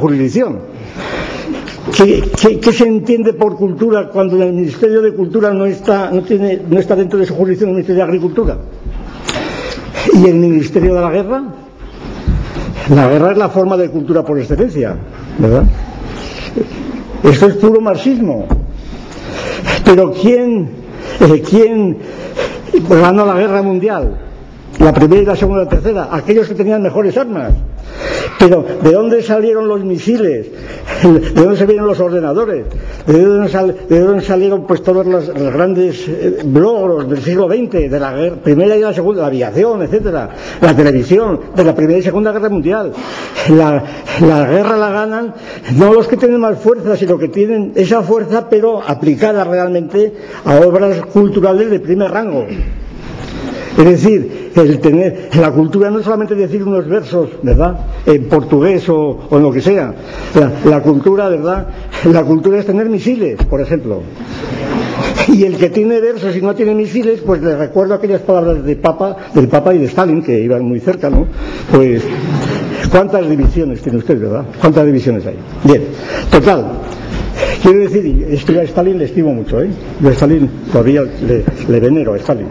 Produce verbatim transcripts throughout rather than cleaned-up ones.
jurisdicción. ¿Qué, qué, ¿Qué se entiende por cultura cuando el Ministerio de Cultura no está, no tiene, no está dentro de su jurisdicción el Ministerio de Agricultura? ¿Y el Ministerio de la Guerra? La guerra es la forma de cultura por excelencia, ¿verdad? Esto es puro marxismo. Pero ¿quién, eh, quién ganó la guerra mundial? La primera y la segunda y la tercera. Aquellos que tenían mejores armas. Pero ¿de dónde salieron los misiles? ¿De dónde se vienen los ordenadores? ¿De dónde, sal, de dónde salieron pues todos los, los grandes eh, logros del siglo veinte, de la guerra, primera y la segunda, la aviación, etcétera, la televisión, de la primera y segunda guerra mundial? La, la guerra la ganan no los que tienen más fuerza, sino que tienen esa fuerza, pero aplicada realmente a obras culturales de primer rango. Es decir, el tener, la cultura no es solamente decir unos versos, ¿verdad?, en portugués o, o en lo que sea. La, la cultura, ¿verdad?, la cultura es tener misiles, por ejemplo. Y el que tiene versos y no tiene misiles, pues le recuerdo aquellas palabras de Papa, del Papa y de Stalin, que iban muy cerca, ¿no? Pues, ¿cuántas divisiones tiene usted, verdad? ¿Cuántas divisiones hay? Bien, total. Quiero decir, es que a Stalin le estimo mucho, ¿eh? Yo a Stalin todavía le, le venero a Stalin.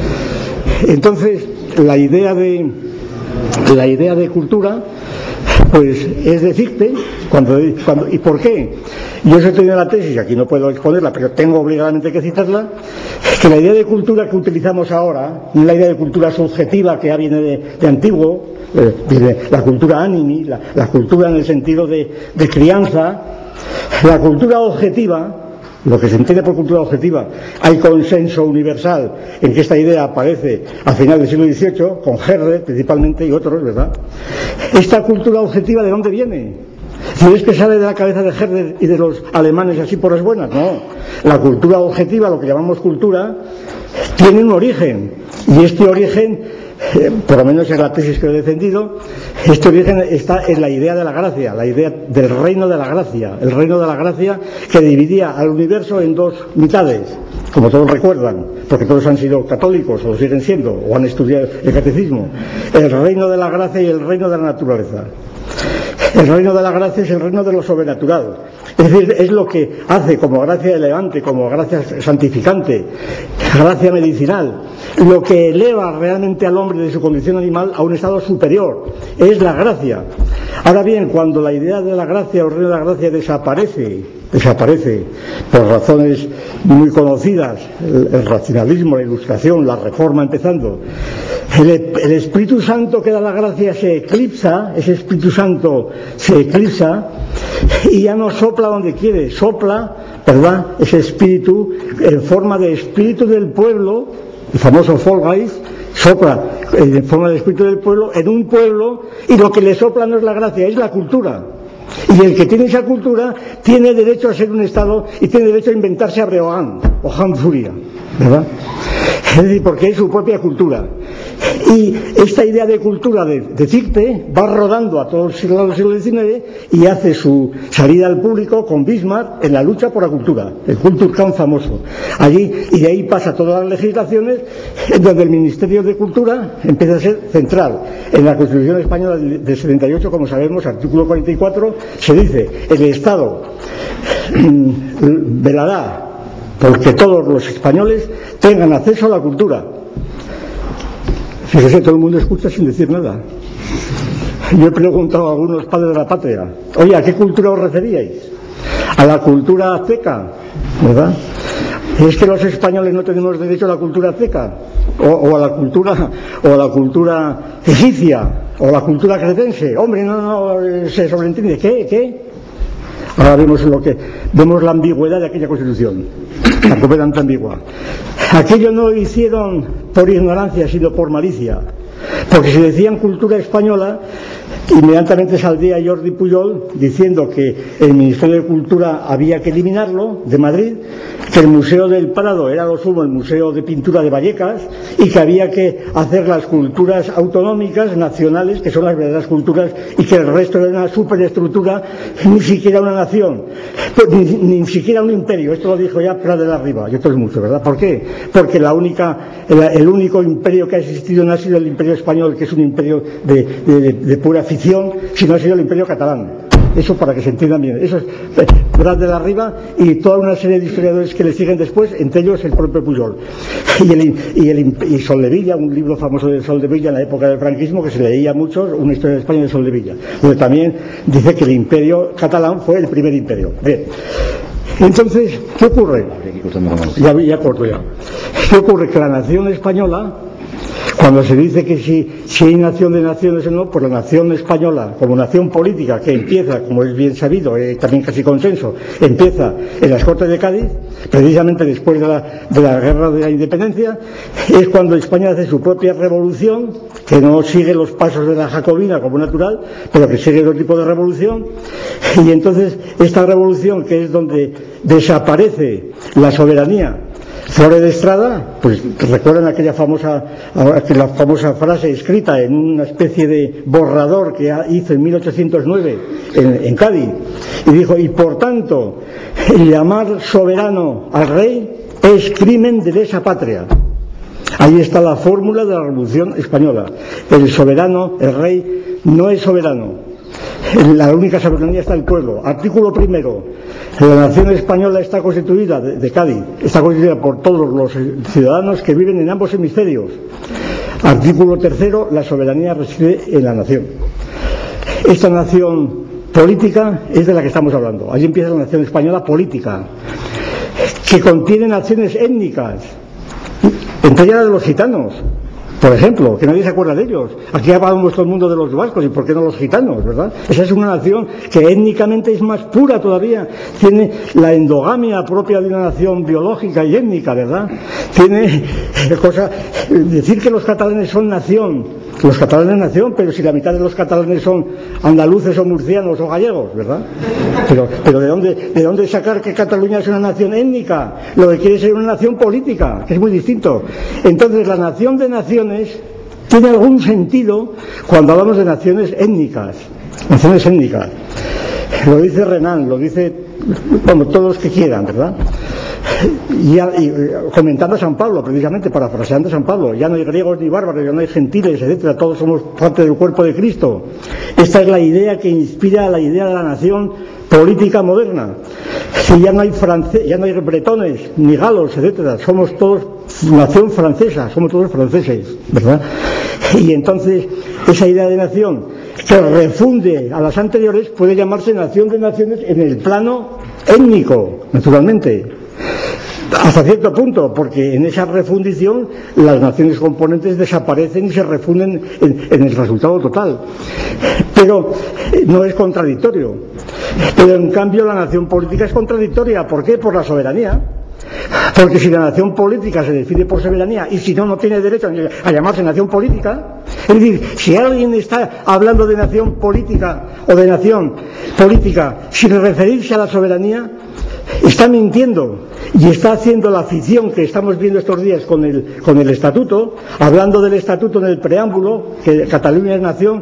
Entonces, la idea de la idea de cultura, pues es de Fichte. Cuando, cuando, ¿y por qué? Yo he tenido la tesis, aquí no puedo exponerla, pero tengo obligadamente que citarla, que la idea de cultura que utilizamos ahora, la idea de cultura subjetiva que ya viene de, de antiguo, eh, viene la cultura animi, la, la cultura en el sentido de, de crianza, la cultura objetiva. Lo que se entiende por cultura objetiva, hay consenso universal en que esta idea aparece a final del siglo dieciocho, con Herder principalmente y otros, ¿verdad? Esta cultura objetiva, ¿de dónde viene? Si es que sale de la cabeza de Herder y de los alemanes así por las buenas, no. La cultura objetiva, lo que llamamos cultura, tiene un origen, y este origen, Eh, por lo menos es la tesis que he defendido, este origen está en la idea de la gracia, la idea del reino de la gracia, el reino de la gracia que dividía al universo en dos mitades, como todos recuerdan, porque todos han sido católicos o lo siguen siendo, o han estudiado el catecismo, el reino de la gracia y el reino de la naturaleza. El reino de la gracia es el reino de lo sobrenatural, es decir, es lo que hace como gracia elevante, como gracia santificante, gracia medicinal, lo que eleva realmente al hombre de su condición animal a un estado superior, es la gracia. Ahora bien, cuando la idea de la gracia o el reino de la gracia desaparece, desaparece por razones muy conocidas, el, el racionalismo, la ilustración, la reforma empezando, el, el Espíritu Santo que da la gracia se eclipsa, ese Espíritu Santo se eclipsa y ya no sopla donde quiere, sopla, ¿verdad?, ese espíritu en forma de espíritu del pueblo, el famoso Folgeist, sopla en forma de espíritu del pueblo en un pueblo, y lo que le sopla no es la gracia, es la cultura. Y el que tiene esa cultura tiene derecho a ser un Estado y tiene derecho a inventarse a Breogán o Hans Furia, ¿verdad? Es decir, porque es su propia cultura. Y esta idea de cultura de, de Fichte va rodando a todo el siglo diecinueve y hace su salida al público con Bismarck en la lucha por la cultura, el Kulturkampf famoso. Allí, y de ahí pasa todas las legislaciones, en donde el Ministerio de Cultura empieza a ser central. En la Constitución Española del setenta y ocho, como sabemos, artículo cuarenta y cuatro, se dice: el Estado velará porque todos los españoles tengan acceso a la cultura. Fíjese, todo el mundo escucha sin decir nada. Yo he preguntado a algunos padres de la patria: oye, ¿a qué cultura os referíais? A la cultura azteca, ¿verdad? ¿Es que los españoles no tenemos derecho a la cultura azteca? O, o a la cultura o a la cultura egipcia, o a la cultura cretense. Hombre, no, no, se sobreentiende. ¿Qué? ¿Qué? Ahora vemos lo que vemos la ambigüedad de aquella Constitución, la completamente ambigua. Aquello no lo hicieron por ignorancia, sino por malicia, porque si decían cultura española, inmediatamente saldría Jordi Pujol diciendo que el Ministerio de Cultura había que eliminarlo de Madrid, que el Museo del Prado era lo sumo el Museo de Pintura de Vallecas, y que había que hacer las culturas autonómicas, nacionales, que son las verdaderas culturas, y que el resto era una superestructura, ni siquiera una nación, pues ni, ni siquiera un imperio. Esto lo dijo ya Prat de la Riba, y esto es mucho, ¿verdad? ¿Por qué? Porque la única, el, el único imperio que ha existido no ha sido el imperio español, que es un imperio de, de, de, de pura ficción, sino ha sido el imperio catalán. Eso para que se entiendan bien. Eso es Prat de la Riba y toda una serie de historiadores que le siguen después, entre ellos el propio Pujol. Y, el, y, el, y Soldevilla, un libro famoso de Soldevilla en la época del franquismo, que se leía mucho, una historia de España de Soldevilla, donde también dice que el imperio catalán fue el primer imperio. Bien. Entonces, ¿qué ocurre? Ya, ya corto ya. ¿Qué ocurre? Que la nación española, cuando se dice que si, si hay nación de naciones o no, pues la nación española, como nación política, que empieza, como es bien sabido, eh, también casi consenso, empieza en las Cortes de Cádiz, precisamente después de la, de la Guerra de la Independencia, es cuando España hace su propia revolución, que no sigue los pasos de la jacobina como natural, pero que sigue otro tipo de revolución, y entonces esta revolución, que es donde desaparece la soberanía, Flores de Estrada, pues recuerdan aquella famosa, aquella famosa frase escrita en una especie de borrador que hizo en mil ochocientos nueve en, en Cádiz, y dijo: y por tanto, el llamar soberano al rey es crimen de lesa patria. Ahí está la fórmula de la Revolución Española. El soberano, el rey, no es soberano. La única soberanía está el pueblo. Artículo primero. La nación española está constituida, de, de Cádiz, está constituida por todos los ciudadanos que viven en ambos hemisferios. Artículo tercero. La soberanía reside en la nación. Esta nación política es de la que estamos hablando. Allí empieza la nación española política, que contiene naciones étnicas, entre ellas de los gitanos, por ejemplo, que nadie se acuerda de ellos. Aquí hablamos todo el mundo de los vascos, y por qué no los gitanos, ¿verdad? Esa es una nación que étnicamente es más pura todavía, tiene la endogamia propia de una nación biológica y étnica, ¿verdad? Tiene cosa, decir que los catalanes son nación, los catalanes nación, pero si la mitad de los catalanes son andaluces o murcianos o gallegos, ¿verdad? Pero, pero ¿de dónde, de dónde sacar que Cataluña es una nación étnica? Lo que quiere ser una nación política, que es muy distinto. Entonces, la nación de naciones tiene algún sentido cuando hablamos de naciones étnicas, naciones étnicas. Lo dice Renan, lo dice, bueno, todos los que quieran, ¿verdad? Y, y comentando a San Pablo, precisamente, parafraseando a San Pablo: ya no hay griegos ni bárbaros, ya no hay gentiles, etcétera, todos somos parte del cuerpo de Cristo. Esta es la idea que inspira la idea de la nación política moderna. Si ya no hay france, ya no hay bretones ni galos, etcétera, somos todos nación francesa, somos todos franceses, ¿verdad? Y entonces esa idea de nación, que refunde a las anteriores, puede llamarse nación de naciones en el plano étnico, naturalmente, hasta cierto punto, porque en esa refundición las naciones componentes desaparecen y se refunden en, en el resultado total. Pero no es contradictorio. Pero en cambio la nación política es contradictoria. ¿Por qué? Por la soberanía. Porque si la nación política se define por soberanía, y si no, no tiene derecho a llamarse nación política. Es decir, si alguien está hablando de nación política o de nación política sin referirse a la soberanía, está mintiendo y está haciendo la ficción que estamos viendo estos días con el, con el estatuto, hablando del estatuto en el preámbulo, que Cataluña es nación.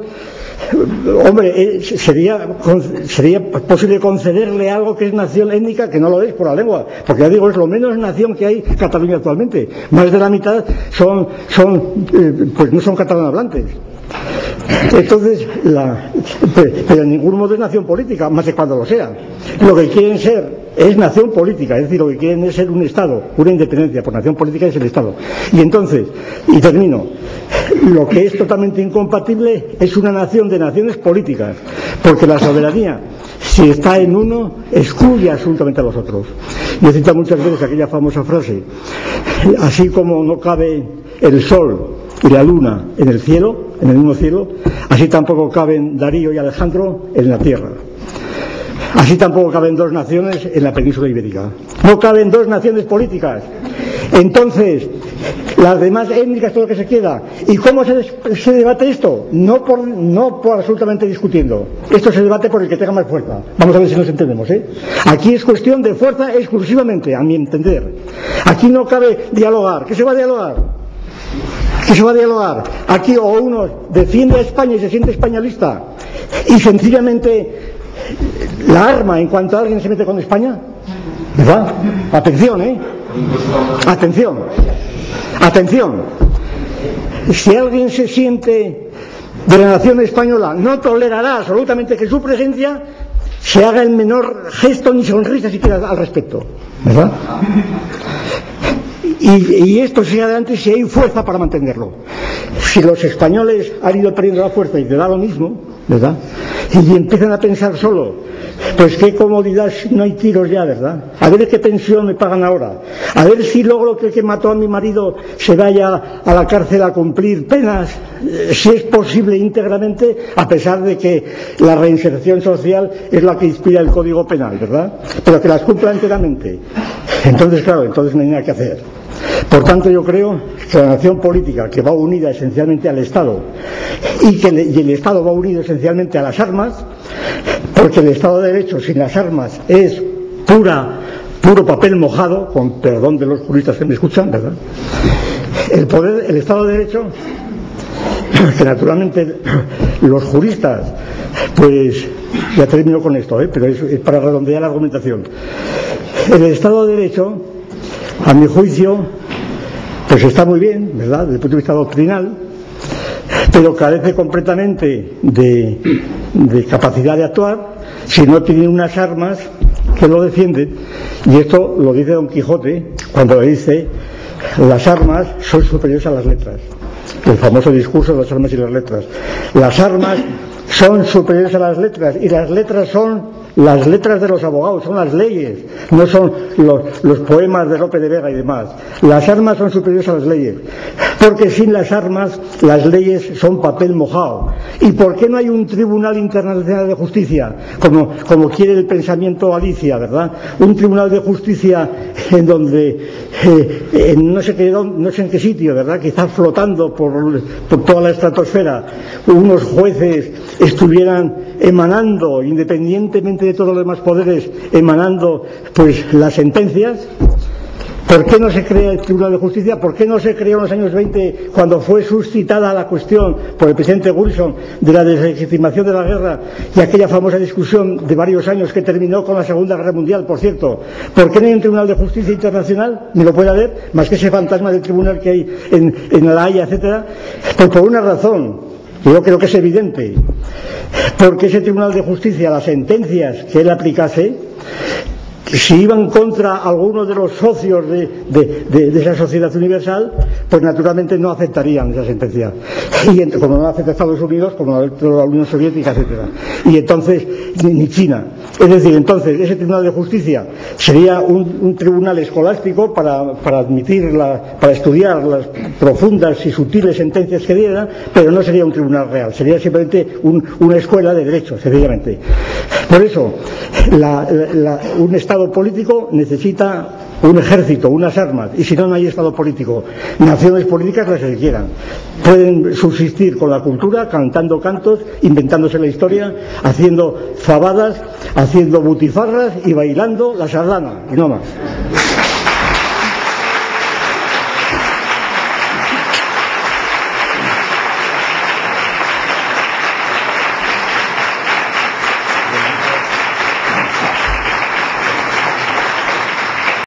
Hombre, sería, sería posible concederle algo que es nación étnica, que no lo es por la lengua, porque ya digo, es lo menos nación que hay Cataluña actualmente. Más de la mitad son, son eh, pues no son catalanohablantes. Entonces, la, pero en ningún modo es nación política, más que cuando lo sea. Lo que quieren ser es nación política, es decir, lo que quieren es ser un Estado, una independencia, por nación política es el Estado. Y entonces, y termino, lo que es totalmente incompatible es una nación de naciones políticas, porque la soberanía, si está en uno, excluye absolutamente a los otros. Yo he citado muchas veces aquella famosa frase: así como no cabe el sol y la luna en el cielo, en el mismo cielo, así tampoco caben Darío y Alejandro en la tierra. Así tampoco caben dos naciones en la península ibérica. No caben dos naciones políticas. Entonces, las demás étnicas, todo lo que se queda. ¿Y cómo se, se debate esto? No por, no por absolutamente discutiendo. Esto se debate por el que tenga más fuerza. Vamos a ver si nos entendemos, ¿eh? Aquí es cuestión de fuerza exclusivamente, a mi entender. Aquí no cabe dialogar. ¿Qué se va a dialogar? ¿Qué se va a dialogar? Aquí o uno defiende a España y se siente españolista y sencillamente la arma en cuanto alguien se mete con España, ¿verdad? Atención, ¿eh? Atención. Atención. Si alguien se siente de la nación española, no tolerará absolutamente que su presencia se haga el menor gesto ni sonrisa siquiera al respecto, ¿verdad? Y, y esto sigue adelante si hay fuerza para mantenerlo. Si los españoles han ido perdiendo la fuerza y te da lo mismo, ¿verdad? Y empiezan a pensar solo, pues qué comodidad si no hay tiros ya, ¿verdad? A ver qué pensión me pagan ahora, a ver si logro que el que mató a mi marido se vaya a la cárcel a cumplir penas, eh, si es posible íntegramente, a pesar de que la reinserción social es la que inspira el Código Penal, ¿verdad? Pero que las cumpla enteramente. Entonces, claro, entonces no hay nada que hacer. Por tanto, yo creo que la nación política, que va unida esencialmente al Estado, y que le, y el Estado va unido esencialmente a las armas, porque el Estado de Derecho sin las armas es pura, puro papel mojado, con perdón de los juristas que me escuchan, ¿verdad? El poder, el Estado de Derecho, que naturalmente los juristas, pues ya termino con esto, ¿eh? Pero es, es para redondear la argumentación. El Estado de Derecho, a mi juicio, pues está muy bien, ¿verdad?, desde el punto de vista doctrinal, pero carece completamente de, de capacidad de actuar si no tiene unas armas que lo defienden. Y esto lo dice Don Quijote cuando dice: las armas son superiores a las letras. El famoso discurso de las armas y las letras. Las armas son superiores a las letras, y las letras son las letras de los abogados, son las leyes, no son los, los poemas de Lope de Vega y demás. Las armas son superiores a las leyes, porque sin las armas las leyes son papel mojado. ¿Y por qué no hay un Tribunal Internacional de Justicia, como, como quiere el pensamiento Alicia, ¿verdad? Un Tribunal de Justicia en donde eh, en no sé qué, no sé en qué sitio, ¿verdad?, quizás flotando por, por toda la estratosfera, unos jueces estuvieran emanando, independientemente de todos los demás poderes, emanando pues las sentencias. ¿Por qué no se crea el Tribunal de Justicia? ¿Por qué no se creó en los años veinte, cuando fue suscitada la cuestión por el presidente Wilson de la deslegitimación de la guerra y aquella famosa discusión de varios años que terminó con la Segunda Guerra Mundial, por cierto? ¿Por qué no hay un Tribunal de Justicia Internacional? Ni lo puede haber, más que ese fantasma del tribunal que hay en, en La Haya, etcétera. Pues por una razón, yo creo que es evidente, porque ese Tribunal de Justicia, las sentencias que él aplicase, si iban contra algunos de los socios de, de, de, de esa sociedad universal, pues naturalmente no aceptarían esa sentencia. Y ent- como no la acepta Estados Unidos, como no la acepta la Unión Soviética, etcétera. Y entonces, ni, ni China. Es decir, entonces, ese Tribunal de Justicia sería un, un tribunal escolástico para, para admitir, la, para estudiar las profundas y sutiles sentencias que diera, pero no sería un tribunal real, sería simplemente un, una escuela de derecho, sencillamente. Por eso, la, la, la, un Estado político necesita un ejército, unas armas, y si no, no hay Estado político. Naciones políticas, las que quieran, pueden subsistir con la cultura, cantando cantos, inventándose la historia, haciendo fabadas, haciendo butifarras y bailando la sardana, y no más.